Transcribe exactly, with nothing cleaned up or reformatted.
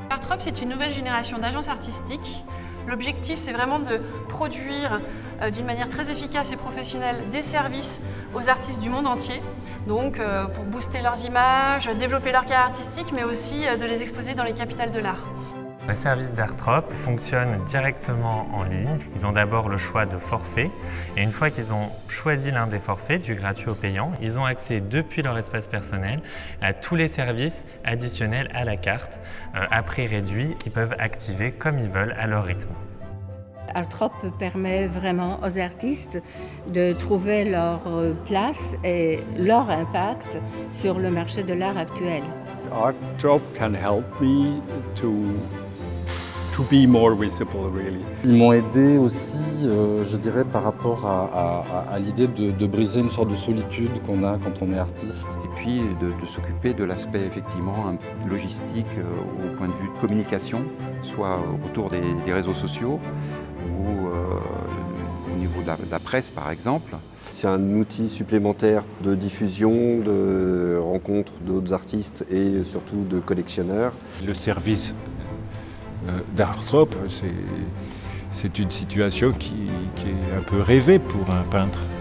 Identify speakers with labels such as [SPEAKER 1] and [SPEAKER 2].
[SPEAKER 1] Artrop, c'est une nouvelle génération d'agences artistiques. L'objectif, c'est vraiment de produire euh, d'une manière très efficace et professionnelle des services aux artistes du monde entier. Donc euh, pour booster leurs images, développer leur carrière artistique, mais aussi euh, de les exposer dans les capitales de l'art.
[SPEAKER 2] Le service d'Artrop fonctionne directement en ligne. Ils ont d'abord le choix de forfait et une fois qu'ils ont choisi l'un des forfaits, du gratuit au payant, ils ont accès depuis leur espace personnel à tous les services additionnels à la carte euh, à prix réduit qu'ils peuvent activer comme ils veulent à leur rythme.
[SPEAKER 3] Artrop permet vraiment aux artistes de trouver leur place et leur impact sur le marché de l'art actuel.
[SPEAKER 4] Artrop can help me to to be more visible, really.
[SPEAKER 5] Ils m'ont aidé aussi, euh, je dirais, par rapport à, à, à l'idée de, de briser une sorte de solitude qu'on a quand on est artiste.
[SPEAKER 6] Et puis de, de s'occuper de l'aspect effectivement logistique euh, au point de vue de communication, soit autour des, des réseaux sociaux ou euh, au niveau de la, de la presse par exemple.
[SPEAKER 7] C'est un outil supplémentaire de diffusion, de rencontre d'autres artistes et surtout de collectionneurs.
[SPEAKER 4] Le service d'Artrop, c'est une situation qui, qui est un peu rêvée pour un peintre.